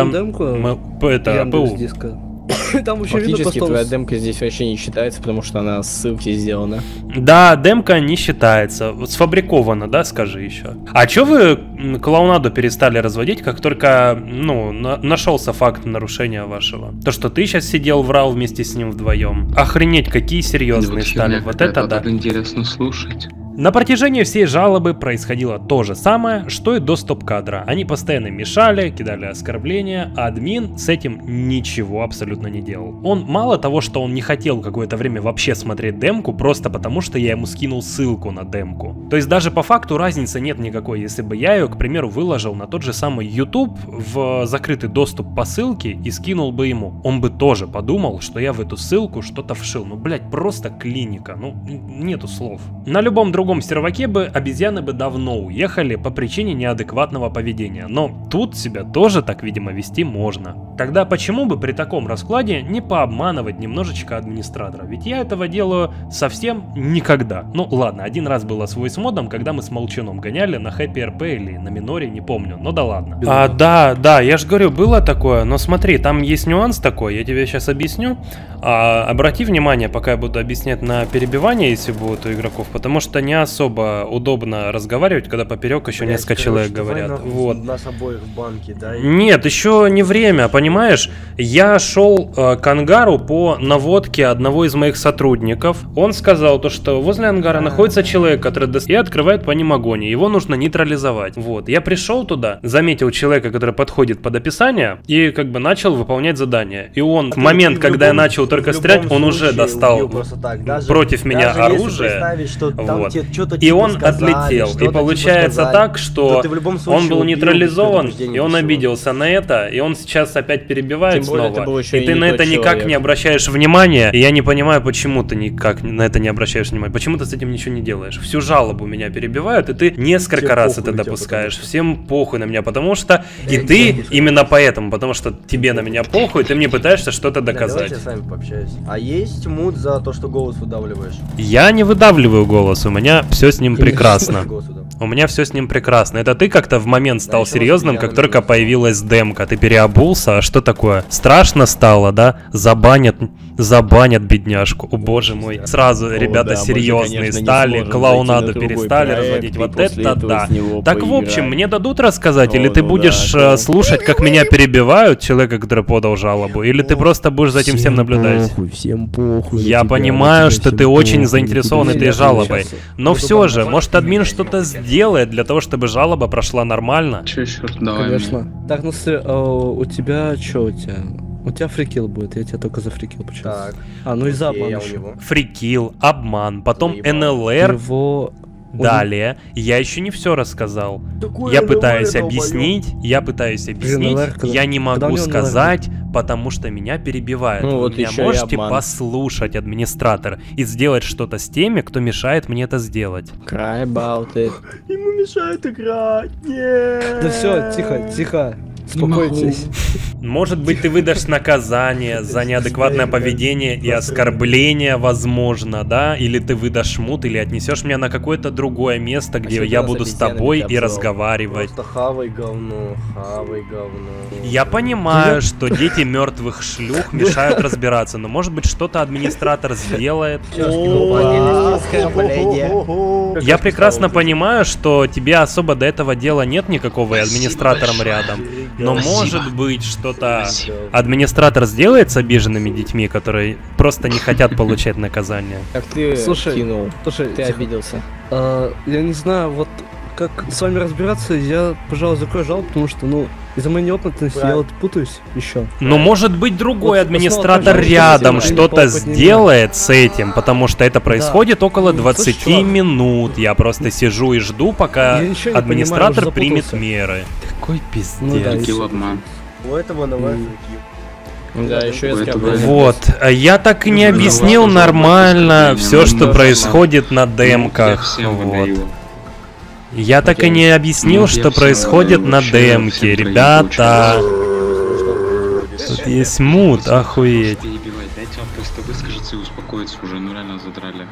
ПУ. Там еще фактически твоя демка здесь вообще не считается, потому что она с ссылки сделана. Да, демка не считается. Сфабрикована, да, скажи еще. А чё вы клоунаду перестали разводить, как только, нашелся факт нарушения вашего? То, что ты сейчас сидел, врал вместе с ним вдвоем. Охренеть, какие серьезные стали. Вот это да. Интересно слушать. На протяжении всей жалобы происходило то же самое, что и до стоп-кадра. Они постоянно мешали, кидали оскорбления, а админ с этим ничего абсолютно не делал. Он мало того, что он не хотел какое-то время вообще смотреть демку, просто потому что я ему скинул ссылку на демку. То есть даже по факту разницы нет никакой, если бы я ее, к примеру, выложил на тот же самый YouTube в закрытый доступ по ссылке и скинул бы ему. Он бы тоже подумал, что я в эту ссылку что-то вшил. Блять, просто клиника, нету слов. На любом другом серваке бы обезьяны бы давно уехали по причине неадекватного поведения, но тут себя тоже так, видимо, вести можно. Тогда почему бы при таком раскладе не пообманывать немножечко администратора? Ведь я этого делаю совсем никогда. Ладно, один раз было с войсмодом, когда мы с Молчуном гоняли на Happy RP или на Миноре, не помню, но да ладно. Да, я же говорю, было такое, но смотри, там есть нюанс такой, я тебе сейчас объясню. Обрати внимание, пока я буду объяснять, на перебивание, если будут у игроков, потому что не особо удобно разговаривать, когда поперек еще несколько человек говорят. Вот. Нас обоих в банке, да? Нет, еще не время, понимаешь? Я шел к ангару по наводке одного из моих сотрудников. Он сказал то, что возле ангара находится человек, который и открывает по ним огонь. Его нужно нейтрализовать. Вот. Я пришел туда, заметил человека, который подходит под описание, и начал выполнять задание. И он в момент, когда я начал только стрелять, он уже достал против меня оружие. Что там тебе и он отлетел. И получается так, что он был нейтрализован, и он обиделся на это, и он сейчас опять перебивает снова. И ты на это никак не обращаешь внимания, и я не понимаю, почему ты никак на это не обращаешь внимания. Почему ты с этим ничего не делаешь? Всю жалобу меня перебивают, и ты несколько раз это допускаешь. Всем похуй на меня, потому что... И ты именно поэтому, потому что тебе на меня похуй, ты мне пытаешься что-то доказать. Я с вами пообщаюсь. А есть мут за то, что голос выдавливаешь? Я не выдавливаю голос, у меня все с ним прекрасно. У меня все с ним прекрасно. Это ты как-то в момент стал серьезным, как только появилась демка. Ты переобулся, а что такое? Страшно стало, да? Забанят бедняжку. О боже мой. Сразу ребята серьезные стали, клоунаду перестали разводить. Вот это да. Так в общем, мне дадут рассказать, или ты будешь слушать, как меня перебивают, человека, который подал жалобу, или ты просто будешь за этим всем наблюдать? Всем похуй. Я понимаю, что ты очень заинтересован этой жалобой, но все же, может админ что-то сделает для того, чтобы жалоба прошла нормально? Конечно. Так, ну смотри, у тебя что у тебя? У тебя фрикил будет, я тебя только за фрикил почему. Так. Ну и за обман. Фрикил, обман, потом НЛР. Далее, я еще не все рассказал. Я пытаюсь объяснить, я не могу сказать, потому что меня перебивают. Вы меня можете послушать, администратор, и сделать что-то с теми, кто мешает мне это сделать. Cry about it. Ему мешает играть. Нет. Да все, тихо. Успокойтесь. Может быть, ты выдашь наказание за неадекватное поведение и оскорбление, возможно, да? Или ты выдашь мут, или отнесешь меня на какое-то другое место, где я буду с тобой и разговаривать. Просто хавай говно. Я понимаю, что дети мертвых шлюх мешают разбираться, но может быть что-то администратор сделает. Я прекрасно понимаю, что тебе особо до этого дела нет никакого, и администратором рядом. Но может быть что-то администратор сделает с обиженными детьми, которые просто не хотят получать наказание. Как ты кинул? Слушай, ты обиделся. Я не знаю, вот как с вами разбираться, я, пожалуй, закрою жалобу, потому что, из-за моей неопытности я вот путаюсь еще. Но может быть другой администратор рядом что-то сделает с этим, потому что это происходит около 20 минут. Я просто сижу и жду, пока администратор примет меры. Какой пиздец. У этого давай Да, еще я вот, я так и не объяснил нормально все, что происходит на демках. Вот. Я так и не объяснил, что происходит на демке, ребята. Тут есть мут, охуеть. Дайте он просто выскажется и успокоиться уже, реально задрали.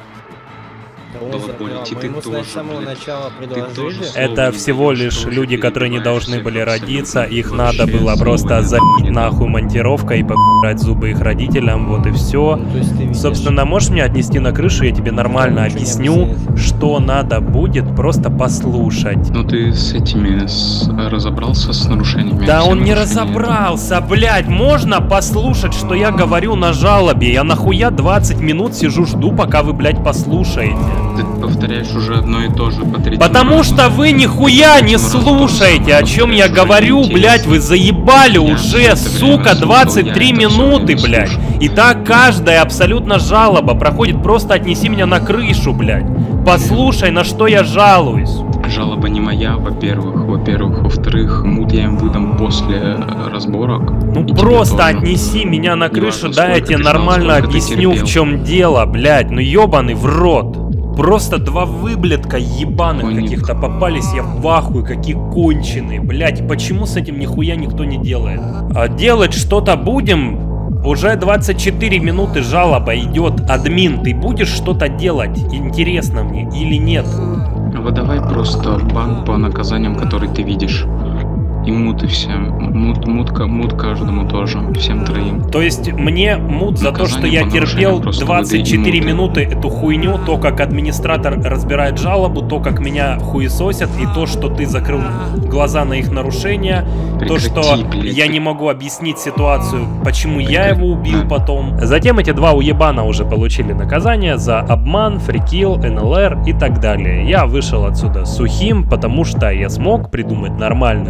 Это всего лишь люди, которые не должны были родиться, их надо было просто забить нахуй монтировкой и побрать зубы их родителям, вот и все. Собственно, можешь меня отнести на крышу, я тебе нормально объясню, что надо будет просто послушать. Ну ты с этими разобрался, с нарушениями? Да он не разобрался, блядь, можно послушать, что я говорю на жалобе? Я нахуя 20 минут сижу, жду, пока вы, блядь, послушаете. Ты повторяешь уже одно и то же по третьему. Потому что вы нихуя не слушаете, о чем я говорю, блядь, вы заебали уже, сука, 23 минуты, блядь. И так каждая абсолютно жалоба проходит, просто отнеси меня на крышу, блядь. Послушай, на что я жалуюсь. Жалоба не моя, во-первых. Во-вторых, мут я им выдам после разборок. Ну просто отнеси меня на крышу, да, я тебе нормально объясню, в чем дело, блядь. Ну ебаный в рот. Просто два выблядка ебаных каких-то попались, я в ахуе, какие конченые, блядь. Почему с этим нихуя никто не делает? А делать что-то будем? Уже 24 минуты жалоба идет. Админ, ты будешь что-то делать? Интересно мне или нет? Выдавай просто бан по наказаниям, которые ты видишь. И мут и всем. Мут каждому тоже. Всем троим. То есть мне мут за то, что я терпел 24 минуты эту хуйню, то, как администратор разбирает жалобу, то, как меня хуесосят, и то, что ты закрыл глаза на их нарушения, то, что я не могу объяснить ситуацию, почему я его убил потом. Затем эти два уебана уже получили наказание за обман, фрикил, НЛР и так далее. Я вышел отсюда сухим, потому что я смог придумать нормальную версию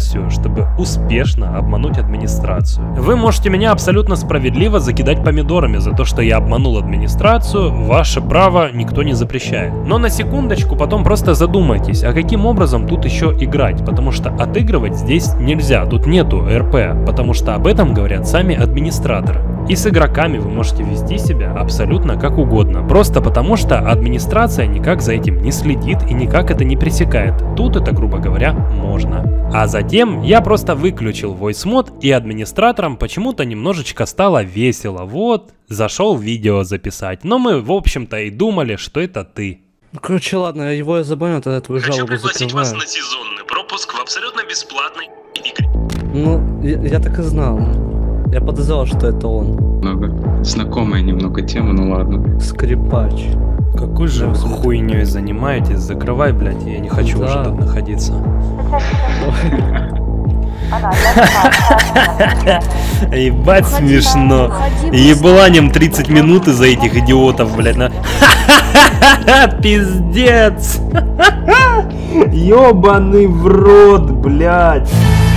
все, чтобы успешно обмануть администрацию. Вы можете меня абсолютно справедливо закидать помидорами за то, что я обманул администрацию, ваше право никто не запрещает. Но на секундочку потом просто задумайтесь, а каким образом тут еще играть, потому что отыгрывать здесь нельзя, тут нету РП, потому что об этом говорят сами администраторы. И с игроками вы можете вести себя абсолютно как угодно, просто потому что администрация никак за этим не следит и никак это не пресекает. Тут это, грубо говоря, можно. А затем я просто выключил voice мод, и администраторам почему-то немножечко стало весело. Вот, зашел видео записать. Но мы, в общем-то, и думали, что это ты. Ну, короче, ладно, его я забаню, тогда твою жалобу закрываю. на сезонный пропуск в абсолютно бесплатной игре. Ну, я так и знал. Я подозревал, что это он. Много. Знакомая немного тема, ну ладно. Скрипач. Какой же вы хуйней занимаетесь? Закрывай, блядь, я не хочу уже тут находиться. Ебать смешно. Ебланем 30 минут из-за этих идиотов, блядь. Пиздец. Ёбаный в рот, блядь.